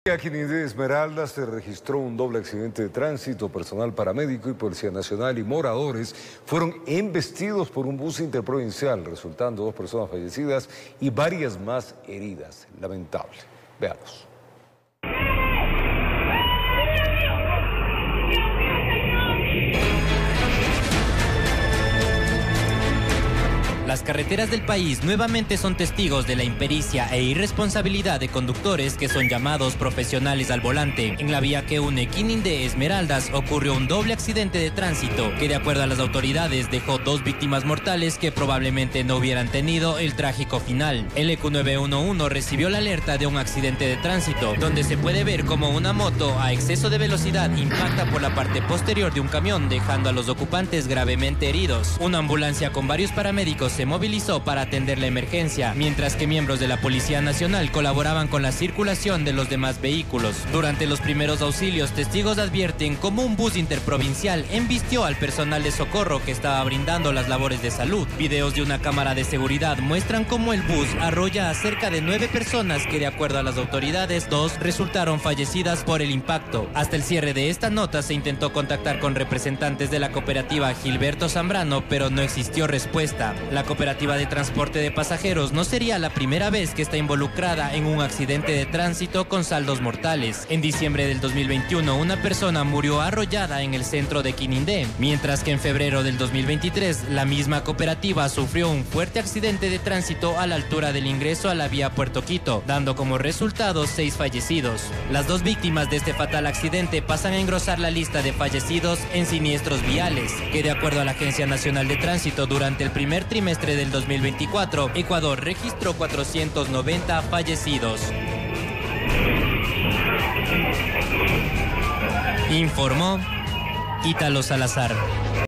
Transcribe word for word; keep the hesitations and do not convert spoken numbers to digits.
Aquí en Esmeraldas se registró un doble accidente de tránsito. Personal paramédico y Policía Nacional y moradores fueron embestidos por un bus interprovincial, resultando dos personas fallecidas y varias más heridas. Lamentable. Veamos. Las carreteras del país nuevamente son testigos de la impericia e irresponsabilidad de conductores que son llamados profesionales al volante. En la vía que une Quinindé Esmeraldas ocurrió un doble accidente de tránsito que, de acuerdo a las autoridades, dejó dos víctimas mortales que probablemente no hubieran tenido el trágico final. El E Q nueve uno uno recibió la alerta de un accidente de tránsito, donde se puede ver como una moto a exceso de velocidad impacta por la parte posterior de un camión, dejando a los ocupantes gravemente heridos. Una ambulancia con varios paramédicos se movilizó para atender la emergencia, mientras que miembros de la Policía Nacional colaboraban con la circulación de los demás vehículos. Durante los primeros auxilios, testigos advierten cómo un bus interprovincial embistió al personal de socorro que estaba brindando las labores de salud. Videos de una cámara de seguridad muestran cómo el bus arrolla a cerca de nueve personas que, de acuerdo a las autoridades, dos resultaron fallecidas por el impacto. Hasta el cierre de esta nota se intentó contactar con representantes de la cooperativa Gilberto Zambrano, pero no existió respuesta. La cooperativa de transporte de pasajeros no sería la primera vez que está involucrada en un accidente de tránsito con saldos mortales. En diciembre del dos mil veintiuno, una persona murió arrollada en el centro de Quinindé, mientras que en febrero del dos mil veintitrés, la misma cooperativa sufrió un fuerte accidente de tránsito a la altura del ingreso a la vía Puerto Quito, dando como resultado seis fallecidos. Las dos víctimas de este fatal accidente pasan a engrosar la lista de fallecidos en siniestros viales, que, de acuerdo a la Agencia Nacional de Tránsito, durante el primer trimestre del dos mil veinticuatro, Ecuador registró cuatrocientos noventa fallecidos. Informó Ítalo Salazar.